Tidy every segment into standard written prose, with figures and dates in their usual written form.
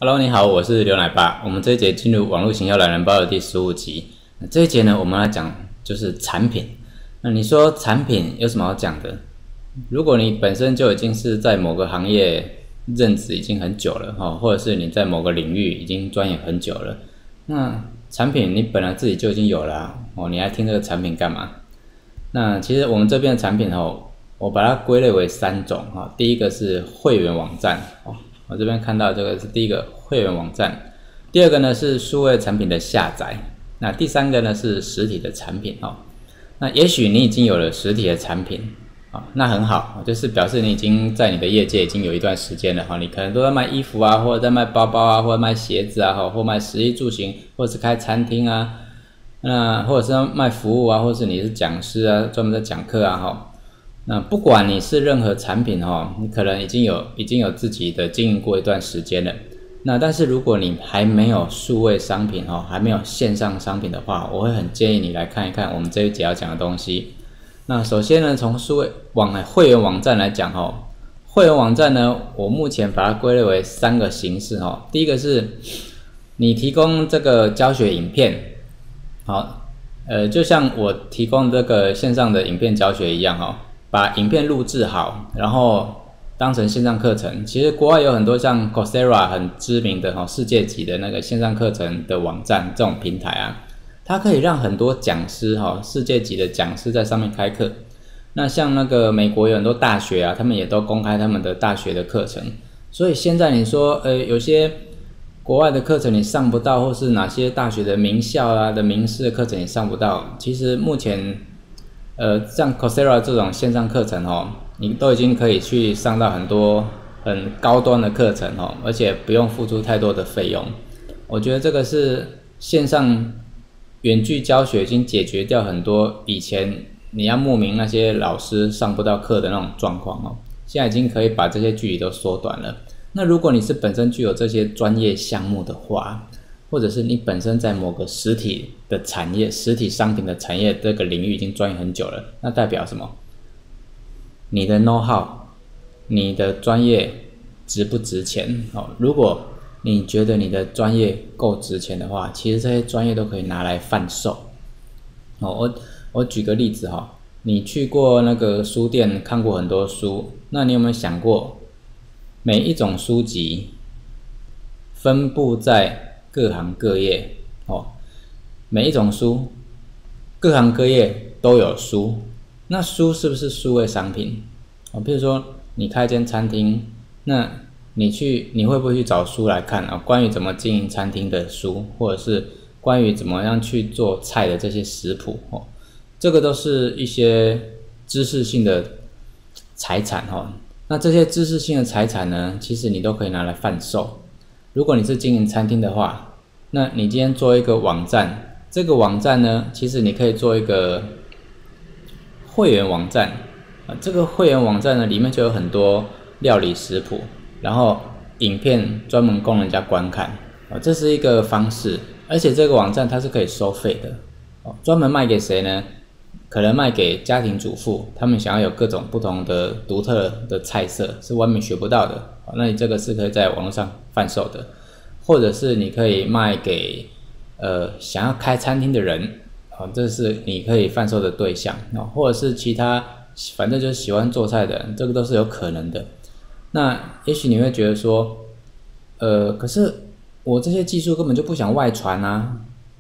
Hello， 你好，我是刘奶爸。我们这一节进入网络行销懒人包的第15集。这一节呢，我们来讲就是产品。那你说产品有什么好讲的？如果你本身就已经是在某个行业任职已经很久了，或者是你在某个领域已经钻研很久了，那产品你本来自己就已经有了你还听这个产品干嘛？那其实我们这边的产品我把它归类为3种第一个是会员网站我这边看到这个是第一个会员网站，第二个呢是数位产品的下载，那第三个呢是实体的产品那也许你已经有了实体的产品那很好，就是表示你已经在你的业界已经有一段时间了你可能都在卖衣服啊，或者在卖包包啊，或者卖鞋子啊，或卖食衣住行，或者是开餐厅啊，那或者是卖服务啊，或者是你是讲师啊，专门在讲课啊那不管你是任何产品你可能已经有自己的经营过一段时间了。那但是如果你还没有数位商品还没有线上商品的话，我会很建议你来看一看我们这一节要讲的东西。那首先呢，从会员网站来讲会员网站呢，我目前把它归类为3个形式第一个是你提供这个教学影片，就像我提供这个线上的影片教学一样把影片录制好，然后当成线上课程。其实国外有很多像 Coursera 很知名的世界级的那个线上课程的网站，这种平台啊，它可以让很多讲师世界级的讲师在上面开课。那像那个美国有很多大学啊，他们也都公开他们的大学的课程。所以现在你说有些国外的课程你上不到，或是哪些大学的名校啊的名师的课程你上不到，其实目前像 Coursera 这种线上课程你都已经可以去上到很多很高端的课程而且不用付出太多的费用。我觉得这个是线上远距教学已经解决掉很多以前你要慕名那些老师上不到课的那种状况现在已经可以把这些距离都缩短了。那如果你是本身具有这些专业项目的话，或者是你本身在某个实体的产业、实体商品的产业这个领域已经钻研很久了，那代表什么？你的 know how， 你的专业值不值钱如果你觉得你的专业够值钱的话，其实这些专业都可以拿来贩售我举个例子你去过那个书店看过很多书，那你有没有想过每一种书籍分布在各行各业每一种书各行各业都有书，那书是不是数位商品比如说你开间餐厅，那你会不会去找书来看关于怎么经营餐厅的书，或者是关于怎么样去做菜的这些食谱这个都是一些知识性的财产那这些知识性的财产呢，其实你都可以拿来贩售。如果你是经营餐厅的话，那你今天做一个网站，这个网站呢，其实你可以做一个会员网站这个会员网站呢，里面就有很多料理食谱，然后影片专门供人家观看这是一个方式。而且这个网站它是可以收费的专门卖给谁呢？可能卖给家庭主妇，他们想要有各种不同的独特的菜色，是外面学不到的那你这个是可以在网络上贩售的。或者是你可以卖给想要开餐厅的人这是你可以贩售的对象或者是其他反正就是喜欢做菜的人，这个都是有可能的。那也许你会觉得说可是我这些技术根本就不想外传啊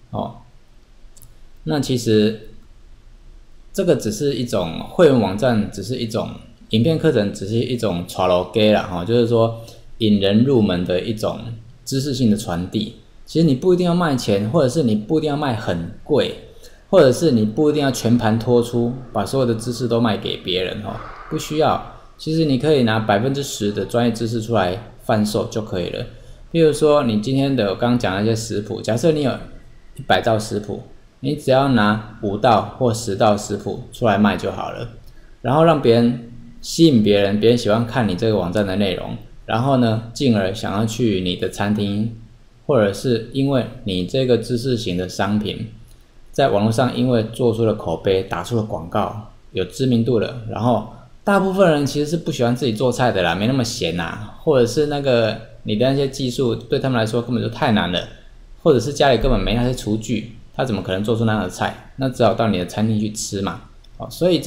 那其实这个只是一种会员网站，只是一种影片课程，只是一种带路鸡啦就是说引人入门的一种知识性的传递。其实你不一定要卖钱，或者是你不一定要卖很贵，或者是你不一定要全盘托出，把所有的知识都卖给别人不需要。其实你可以拿 10% 的专业知识出来贩售就可以了。比如说你今天的我刚刚讲那些食谱，假设你有100道食谱，你只要拿5道或10道食谱出来卖就好了，然后让别人吸引别人喜欢看你这个网站的内容，然后呢进而想要去你的餐厅，或者是因为你这个知识型的商品在网络上因为做出了口碑，打出了广告，有知名度了，然后大部分人其实是不喜欢自己做菜的啦，没那么闲或者是那个你的那些技术对他们来说根本就太难了，或者是家里根本没那些厨具，他怎么可能做出那样的菜？那只好到你的餐厅去吃嘛。所以这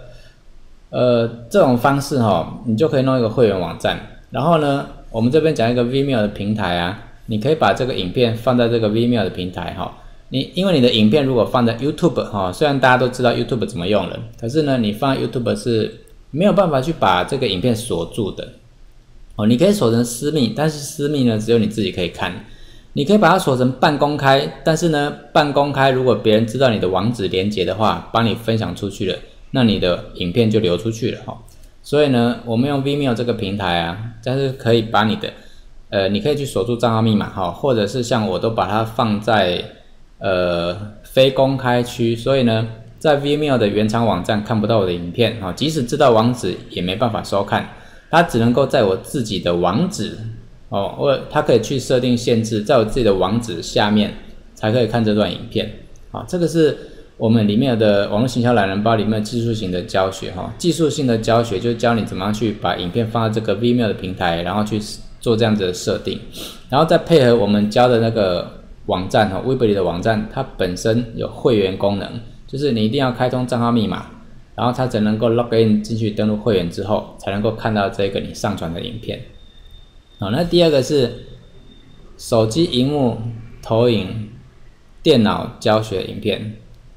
种方式你就可以弄一个会员网站，然后呢，我们这边讲一个 Vimeo 的平台啊，你可以把这个影片放在这个 Vimeo 的平台因为你的影片如果放在 YouTube 虽然大家都知道 YouTube 怎么用了，可是呢，你放在 YouTube 是没有办法去把这个影片锁住的你可以锁成私密，但是私密呢只有你自己可以看。你可以把它锁成半公开，但是呢，半公开如果别人知道你的网址连结的话，帮你分享出去了，那你的影片就流出去了所以呢，我们用 Vimeo 这个平台啊，但是可以把你的你可以去锁住账号密码或者是像我都把它放在非公开区，所以呢，在 Vimeo 的原厂网站看不到我的影片即使知道网址也没办法收看，它只能够在我自己的网址它可以去设定限制，在我自己的网址下面才可以看这段影片这个是我们里面的网络行销懒人包里面的技术型的教学技术性的教学就是教你怎么样去把影片放在这个 Vimeo 的平台，然后去做这样子的设定，然后再配合我们教的那个网站Weebly 的网站，它本身有会员功能，就是你一定要开通账号密码，然后它才能够 login 进去登录会员之后，才能够看到这个你上传的影片那第二个是手机萤幕投影电脑教学影片。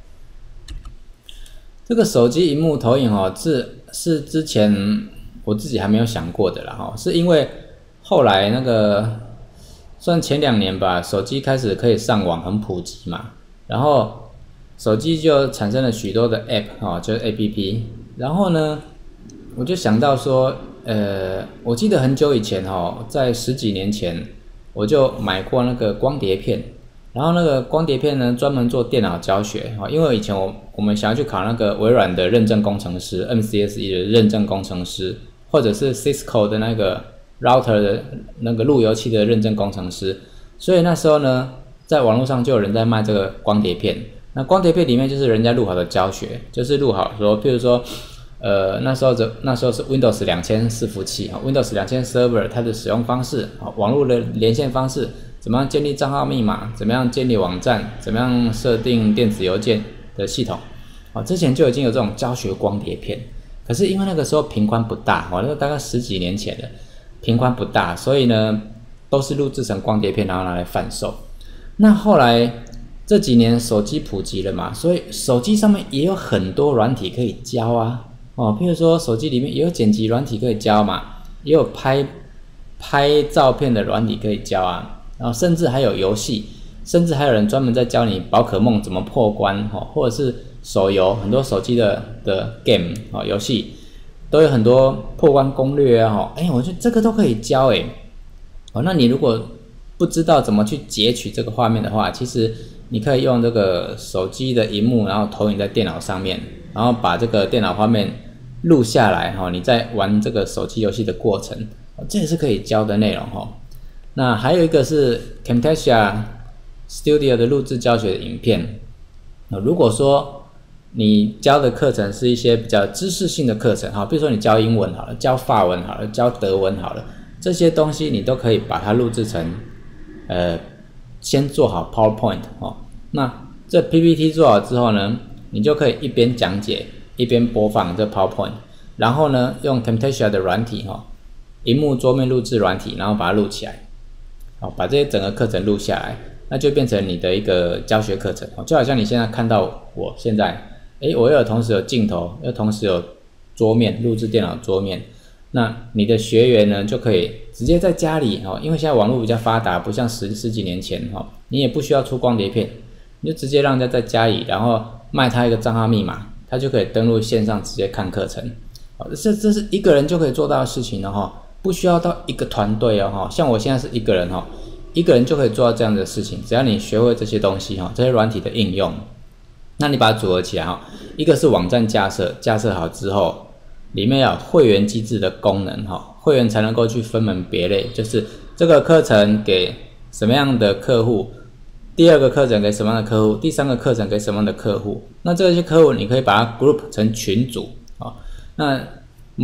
这个手机萤幕投影是之前我自己还没有想过的啦是因为后来那个算前2年吧，手机开始可以上网很普及嘛，然后手机就产生了许多的 app 就是 app， 然后呢我就想到说我记得很久以前在10几年前我就买过那个光碟片，然后那个光碟片呢专门做电脑教学因为以前我们想要去考那个微软的认证工程师 MCSE 的认证工程师，或者是 Cisco 的那个 router 的那个路由器的认证工程师，所以那时候呢在网络上就有人在卖这个光碟片，那光碟片里面就是人家录好的教学，就是录好说譬如说那时候是 Windows 2000伺服器Windows 2000 Server 它的使用方式网络的连线方式，怎么样建立账号密码，怎么样建立网站，怎么样设定电子邮件的系统之前就已经有这种教学光碟片，可是因为那个时候频宽不大那个大概10几年前的频宽不大，所以呢都是录制成光碟片然后拿来贩售。那后来这几年手机普及了嘛，所以手机上面也有很多软体可以教啊譬如说手机里面也有剪辑软体可以教嘛，也有拍照片的软体可以教啊，然后甚至还有游戏，甚至还有人专门在教你宝可梦怎么破关或者是手游，很多手机的 game 游戏都有很多破关攻略啊我觉得这个都可以教那你如果不知道怎么去截取这个画面的话，其实你可以用这个手机的萤幕，然后投影在电脑上面，然后把这个电脑画面录下来你在玩这个手机游戏的过程这也是可以教的内容那还有一个是 Camtasia Studio 的录制教学的影片如果说你教的课程是一些比较知识性的课程比如说你教英文好了，教法文好了，教德文好了，这些东西你都可以把它录制成先做好 PowerPoint 那这 PPT 做好之后呢，你就可以一边讲解一边播放这 PowerPoint， 然后呢用 Camtasia 的软体萤幕桌面录制软体，然后把它录起来把这些整个课程录下来，那就变成你的一个教学课程就好像你现在看到我现在我又同时有镜头，又同时有桌面录制电脑桌面，那你的学员呢就可以直接在家里因为现在网络比较发达，不像十几年前你也不需要出光碟片，你就直接让人家在家里，然后卖他一个账号密码，他就可以登录线上直接看课程这是一个人就可以做到的事情了不需要到一个团队像我现在是一个人一个人就可以做到这样的事情，只要你学会这些东西这些软体的应用，那你把它组合起来一个是网站架设好之后，里面有会员机制的功能会员才能够去分门别类，就是这个课程给什么样的客户，第二个课程给什么样的客户，第三个课程给什么样的客户，那这些客户你可以把它 group 成群组那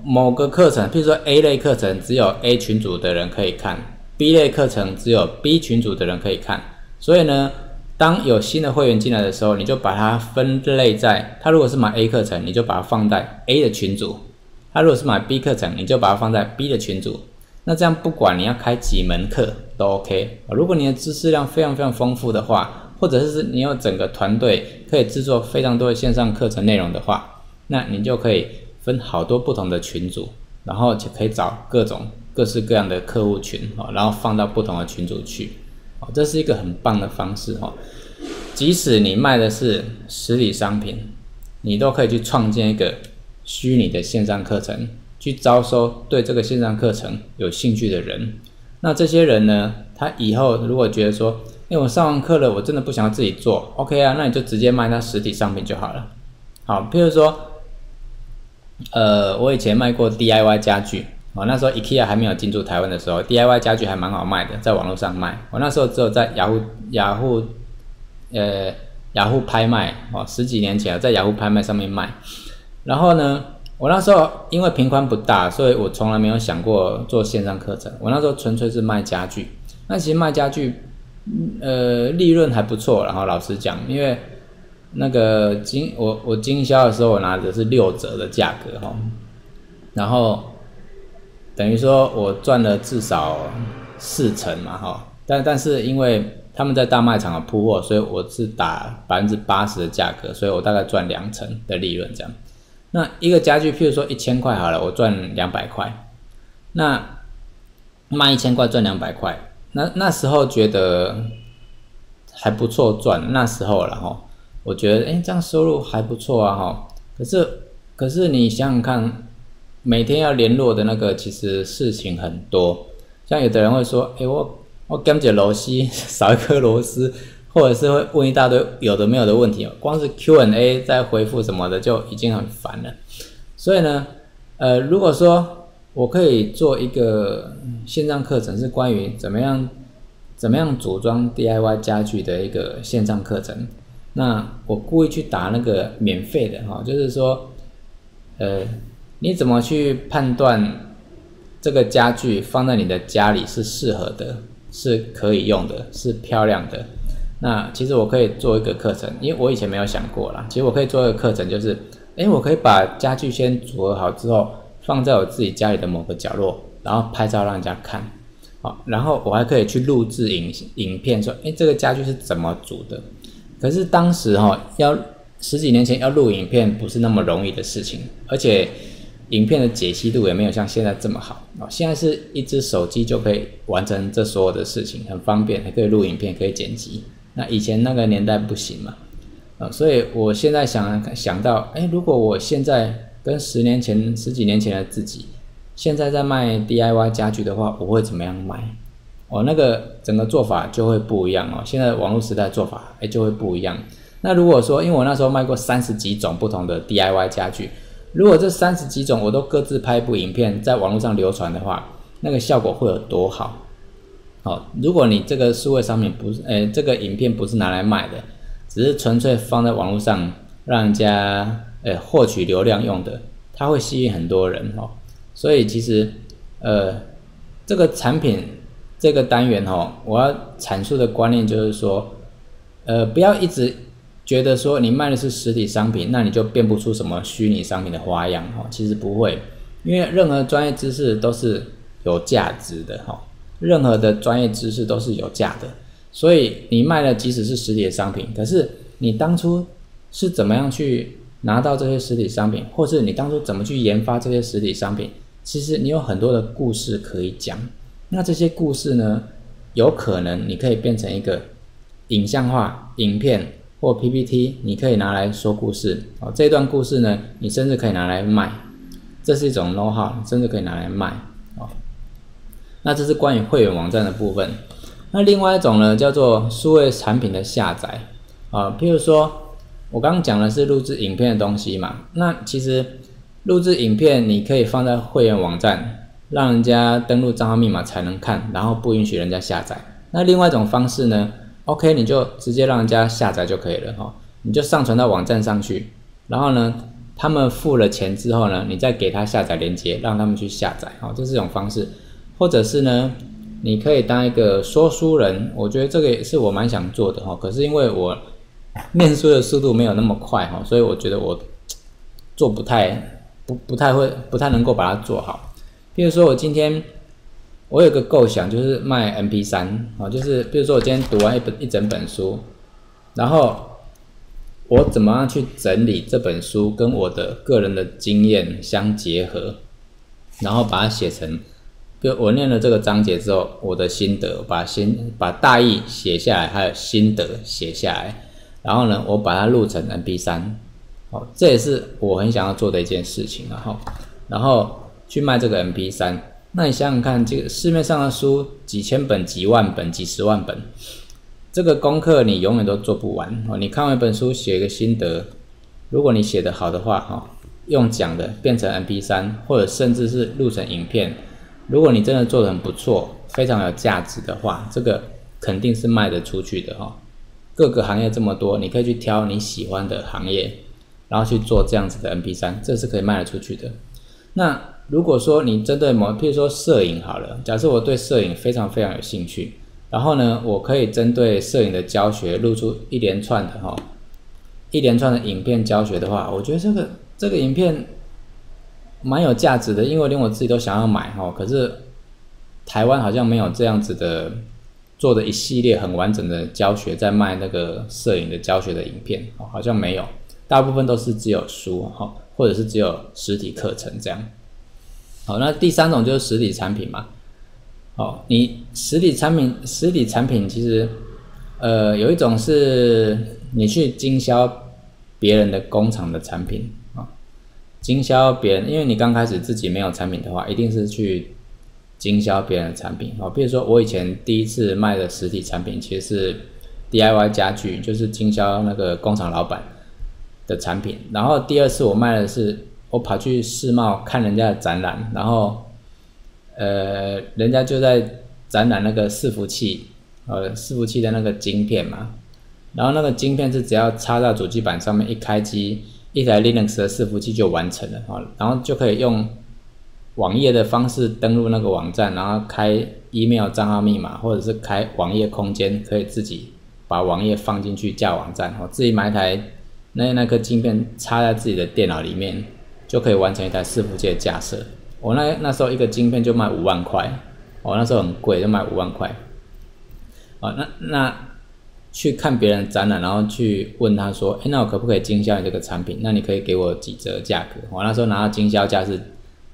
某个课程，譬如说 A 类课程只有 A 群组的人可以看 ，B 类课程只有 B 群组的人可以看，所以呢，当有新的会员进来的时候，你就把它分类在，他如果是买 A 课程，你就把它放在 A 的群组；他如果是买 B 课程，你就把它放在 B 的群组。那这样不管你要开几门课都 OK。如果你的知识量非常非常丰富的话，或者是你有整个团队可以制作非常多的线上课程内容的话，那你就可以分好多不同的群组，然后就可以找各式各样的客户群，然后放到不同的群组去。这是一个很棒的方式。即使你卖的是实体商品，你都可以去创建一个虚拟的线上课程，去招收对这个线上课程有兴趣的人。那这些人呢，他以后如果觉得说，我上完课了，我真的不想要自己做 ，OK 啊，那你就直接卖他实体商品就好了。好，譬如说，我以前卖过 DIY 家具，那时候 IKEA 还没有进驻台湾的时候 ，DIY 家具还蛮好卖的，在网络上卖。我那时候只有在雅虎拍卖，10几年前在雅虎拍卖上面卖。然后呢，我那时候因为频宽不大，所以我从来没有想过做线上课程。我那时候纯粹是卖家具。那其实卖家具，利润还不错。然后老实讲，因为那个我经销的时候，我拿的是6折的价格哈，然后等于说我赚了至少40%嘛哈。但是因为他们在大卖场有铺货，所以我是打80%的价格，所以我大概赚2%的利润这样。那一个家具，譬如说1000块好了，我赚200块。那卖1000块赚200块，那时候觉得还不错赚，那时候啦齁，我觉得这样收入还不错啊齁。可是你想想看，每天要联络的那个其实事情很多，像有的人会说，我减一个螺丝少一颗螺丝，或者是会问一大堆有的没有的问题，光是 Q&A 在回复什么的就已经很烦了。所以呢，如果说我可以做一个线上课程，是关于怎么样组装 DIY 家具的一个线上课程，那我故意去打那个免费的就是说，你怎么去判断这个家具放在你的家里是适合的，是可以用的，是漂亮的？那其实我可以做一个课程，因为我以前没有想过啦。其实我可以做一个课程，就是我可以把家具先组合好之后，放在我自己家里的某个角落，然后拍照让人家看。然后我还可以去录制影片，说这个家具是怎么组的。可是当时要10几年前要录影片不是那么容易的事情，而且影片的解析度也没有像现在这么好。现在是一只手机就可以完成这所有的事情，很方便，还可以录影片，可以剪辑。那以前那个年代不行嘛，所以我现在想到，如果我现在跟10几年前的自己，现在在卖 DIY 家具的话，我会怎么样卖？那个整个做法就会不一样现在网络时代做法就会不一样。那如果说，因为我那时候卖过30几种不同的 DIY 家具，如果这30几种我都各自拍一部影片在网络上流传的话，那个效果会有多好？如果你这个数位商品不是，这个影片不是拿来卖的，只是纯粹放在网络上让人家获取流量用的，它会吸引很多人所以其实这个产品这个单元我要阐述的观念就是说，不要一直觉得说你卖的是实体商品，那你就变不出什么虚拟商品的花样其实不会，因为任何专业知识都是有价值的任何的专业知识都是有价的，所以你卖的即使是实体的商品，可是你当初是怎么样去拿到这些实体商品，或是你当初怎么去研发这些实体商品，其实你有很多的故事可以讲。那这些故事呢，有可能你可以变成一个影像化影片或 PPT， 你可以拿来说故事这段故事呢，你甚至可以拿来卖，这是一种 know-how， 甚至可以拿来卖那这是关于会员网站的部分。那另外一种呢，叫做数位产品的下载譬如说我刚刚讲的是录制影片的东西嘛，那其实录制影片你可以放在会员网站，让人家登录账号密码才能看，然后不允许人家下载。那另外一种方式呢 OK， 你就直接让人家下载就可以了你就上传到网站上去，然后呢他们付了钱之后呢，你再给他下载连结，让他们去下载，这是一种方式。或者是呢，你可以当一个说书人，我觉得这个也是我蛮想做的，可是因为我念书的速度没有那么快，所以我觉得我做不太能够把它做好。比如说我今天我有个构想，就是卖 MP3，就是比如说我今天读完一整本书，然后我怎么样去整理这本书跟我的个人的经验相结合，然后把它写成，比如我念了这个章节之后，我的心得，把大意写下来，还有心得写下来，然后呢，我把它录成 MP3，这也是我很想要做的一件事情，然后去卖这个 MP3。那你想想看，这个市面上的书几千本、几万本、几十万本，这个功课你永远都做不完。你看完一本书，写一个心得，如果你写得好的话，用讲的变成 MP3，或者甚至是录成影片，如果你真的做得很不错，非常有价值的话，这个肯定是卖得出去的。各个行业这么多，你可以去挑你喜欢的行业，然后去做这样子的 MP3， 这是可以卖得出去的。那如果说你针对譬如说摄影好了，假设我对摄影非常非常有兴趣，然后呢，我可以针对摄影的教学录出一连串的影片教学的话，我觉得这个影片蛮有价值的，因为连我自己都想要买，可是台湾好像没有这样子的做的一系列很完整的教学，在卖那个摄影的教学的影片，好像没有，大部分都是只有书，或者是只有实体课程这样。好，那第三种就是实体产品嘛。你实体产品其实有一种是你去经销别人的工厂的产品，经销别人，因为你刚开始自己没有产品的话，一定是去经销别人的产品。比如说我以前第一次卖的实体产品其实是 DIY 家具，就是经销那个工厂老板的产品。然后第二次我卖的是我跑去世贸看人家的展览，然后人家就在展览那个伺服器的那个晶片嘛，然后那个晶片是只要插到主机板上面一开机，一台 Linux 的伺服器就完成了，然后就可以用网页的方式登录那个网站，然后开 email 账号密码，或者是开网页空间，可以自己把网页放进去架网站，自己买一台那颗晶片插在自己的电脑里面，就可以完成一台伺服器的架设。我那时候一个晶片就卖5万块，那时候很贵，就卖5万块。那去看别人展览，然后去问他说，那我可不可以经销你这个产品？那你可以给我几折价格？我那时候拿到经销价是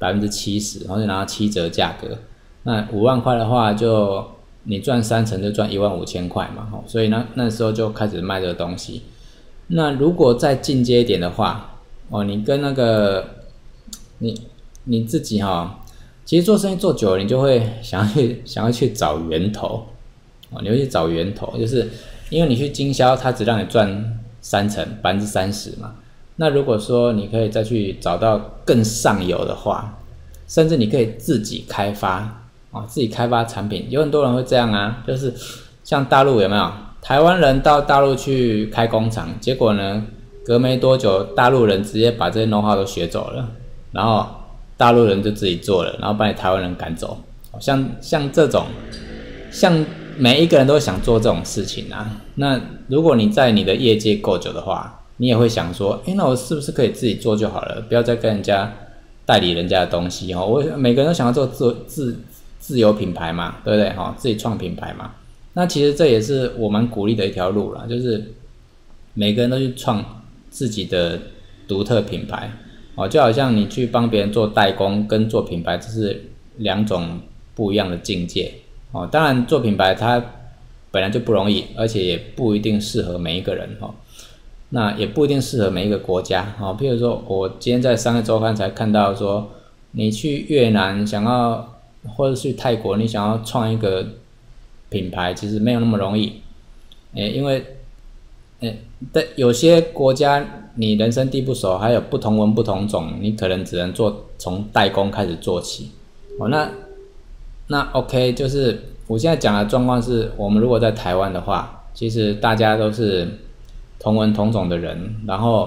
70%，然后就拿到7折价格。那5万块的话，就你赚3成就赚15000块嘛，所以那时候就开始卖这个东西。那如果再进阶一点的话，你跟那个你自己其实做生意做久了，你就会想要去找源头，你会去找源头，就是因为你去经销，它只让你赚3成30%嘛。那如果说你可以再去找到更上游的话，甚至你可以自己开发产品，有很多人会这样啊，就是像大陆有没有？台湾人到大陆去开工厂，结果呢，隔没多久，大陆人直接把这些 know how 都学走了，然后大陆人就自己做了，然后把你台湾人赶走。像这种，像每一个人都想做这种事情啊。那如果你在你的业界够久的话，你也会想说，那我是不是可以自己做就好了，不要再跟人家代理人家的东西。每个人都想要做自有品牌嘛，对不对？自己创品牌嘛。那其实这也是我蛮鼓励的一条路啦，就是每个人都去创自己的独特品牌，就好像你去帮别人做代工跟做品牌，这是2种不一样的境界。当然做品牌它本来就不容易，而且也不一定适合每一个人，那也不一定适合每一个国家。譬如说我今天在商业周刊才看到说，你去越南或者去泰国，你想要创一个品牌其实没有那么容易，因为有些国家你人生地不熟，还有不同文不同种，你可能只能从代工开始做起。那 OK， 就是我现在讲的状况是，我们如果在台湾的话，其实大家都是同文同种的人，然后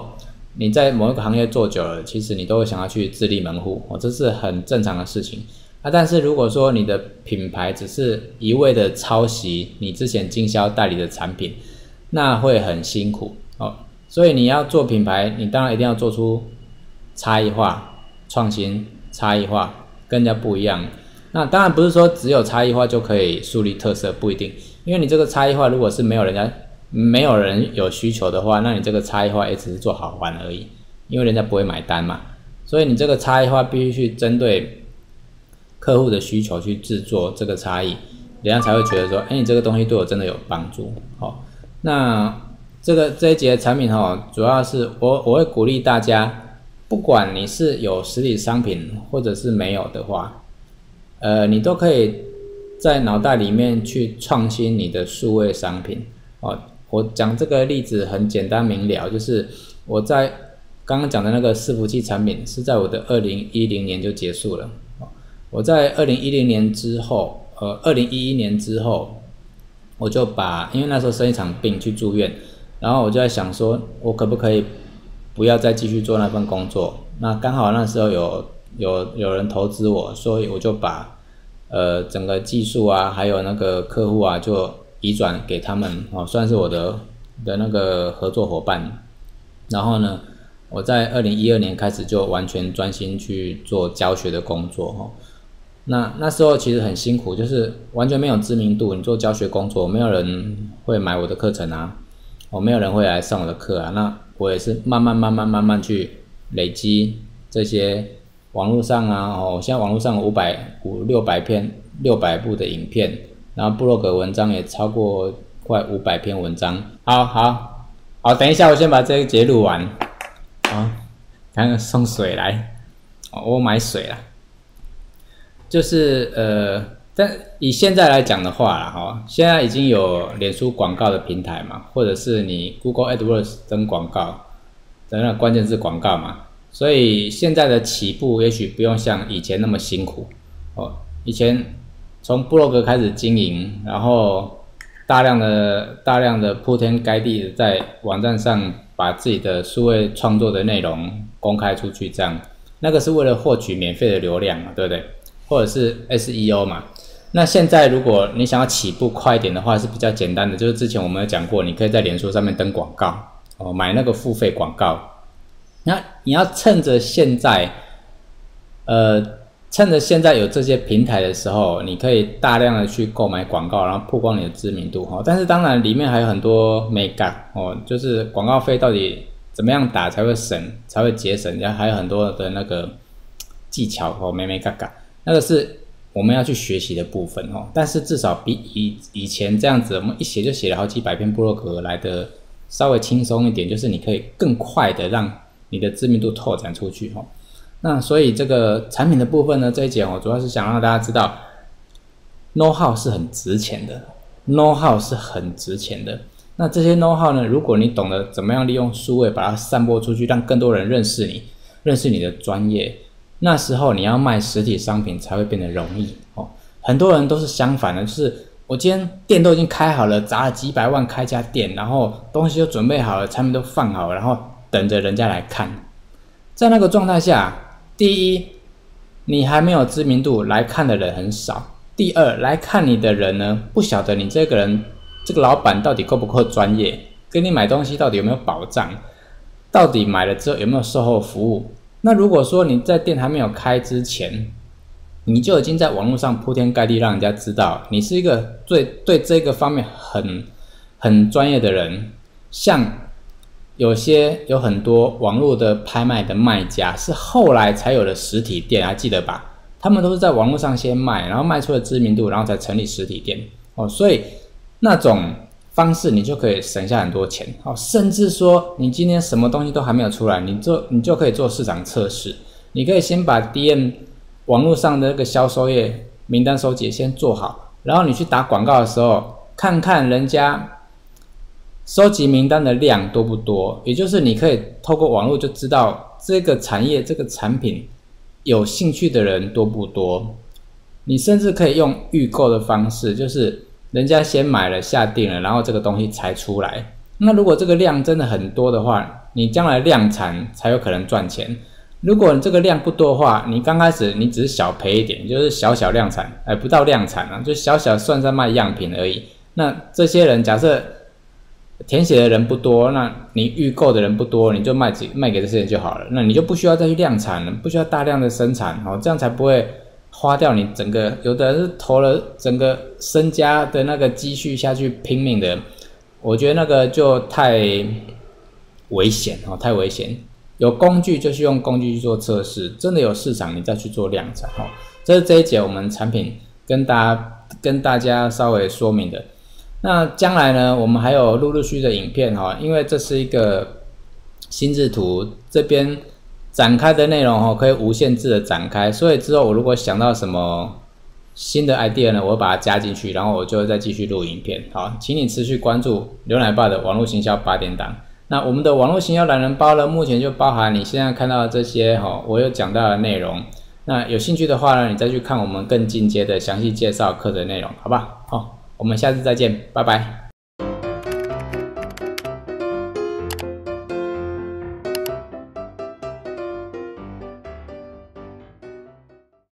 你在某一个行业做久了，其实你都会想要去自立门户，这是很正常的事情。但是如果说你的品牌只是一味的抄袭你之前经销代理的产品，那会很辛苦哦。所以你要做品牌，你当然一定要做出差异化、创新、差异化，跟人家不一样。那当然不是说只有差异化就可以树立特色，不一定。因为你这个差异化如果是没有人有需求的话，那你这个差异化也只是做好玩而已，因为人家不会买单嘛。所以你这个差异化必须去针对客户的需求去制作这个差异，人家才会觉得说，你这个东西对我真的有帮助。那这一节的产品主要是我会鼓励大家，不管你是有实体商品或者是没有的话，你都可以在脑袋里面去创新你的数位商品。我讲这个例子很简单明了，就是我在刚刚讲的那个伺服器产品是在我的2010年就结束了。我在2010年之后，2011年之后，我就因为那时候生一场病去住院，然后我就在想说，我可不可以不要再继续做那份工作？那刚好那时候有人投资我，所以我就把整个技术啊，还有那个客户啊，就移转给他们，算是我的那个合作伙伴。然后呢，我在2012年开始就完全专心去做教学的工作。那时候其实很辛苦，就是完全没有知名度，你做教学工作，没有人会买我的课程啊，没有人会来上我的课啊。那我也是慢慢去累积这些网络上啊，现在网络上有600部的影片，然后部落格文章也超过快500篇文章。好，等一下我先把这一节录完。看看送水来，我买水啦。就是但以现在来讲的话啦，现在已经有脸书广告的平台嘛，或者是你 Google AdWords 登广告的那关键字广告嘛，所以现在的起步也许不用像以前那么辛苦。以前从部落格开始经营，然后大量的铺天盖地的在网站上把自己的数位创作的内容公开出去，这样那个是为了获取免费的流量嘛，对不对？或者是 SEO 嘛。那现在如果你想要起步快一点的话，是比较简单的，就是之前我们有讲过，你可以在脸书上面登广告，买那个付费广告。那你要趁着现在有这些平台的时候，你可以大量的去购买广告，然后曝光你的知名度。但是当然里面还有很多美感，就是广告费到底怎么样打才会节省，然后还有很多的那个技巧美嘎嘎，那个是我们要去学习的部分。但是至少比以前这样子我们一写就写了好几百篇部落格来的稍微轻松一点，就是你可以更快的让你的知名度拓展出去。那所以这个产品的部分呢，这一节主要是想让大家知道 know how 是很值钱的， know how 是很值钱的。那这些 know how 呢，如果你懂得怎么样利用数位把它散播出去，让更多人认识你的专业，那时候你要卖实体商品才会变得容易。很多人都是相反的，就是我今天店都已经开好了，砸了几百万开家店，然后东西都准备好了，产品都放好了，然后等着人家来看。在那个状态下，第一，你还没有知名度，来看的人很少；第二，来看你的人呢，不晓得你这个老板到底够不够专业，跟你买东西到底有没有保障，到底买了之后有没有售后服务。那如果说你在店还没有开之前，你就已经在网络上铺天盖地让人家知道你是一个对这个方面很专业的人，像有很多网络的拍卖的卖家是后来才有的实体店，还记得吧？他们都是在网络上先卖，然后卖出了知名度，然后才成立实体店。所以那种方式你就可以省下很多钱。甚至说你今天什么东西都还没有出来，你就可以做市场测试，你可以先把 DM 网络上的那个销售页名单收集先做好，然后你去打广告的时候，看看人家收集名单的量多不多，也就是你可以透过网络就知道这个产业这个产品有兴趣的人多不多。你甚至可以用预购的方式，就是人家先买了下定了，然后这个东西才出来， 那如果这个量真的很多的话，你将来量产才有可能赚钱。如果你这个量不多的话，你刚开始你只是小赔一点，就是小小量产，不到量产啊，就小小算在卖样品而已。那这些人假设填写的人不多，那你预购的人不多，你就卖给这些人就好了。那你就不需要再去量产了，不需要大量的生产，这样才不会花掉你整个。有的人是投了整个身家的那个积蓄下去拼命的，我觉得那个就太危险，太危险。有工具就去用工具去做测试，真的有市场你再去做量产。这是这一节我们产品跟大家稍微说明的。那将来呢，我们还有陆续的影片，因为这是一个心智图，这边展开的内容可以无限制的展开，所以之后我如果想到什么新的 idea 呢，我会把它加进去，然后我就会再继续录影片。好，请你持续关注刘奶爸的网络行销8点档。那我们的网络行销懒人包呢，目前就包含你现在看到的这些我有讲到的内容。那有兴趣的话呢，你再去看我们更进阶的详细介绍课程内容，好吧？好，我们下次再见，拜拜。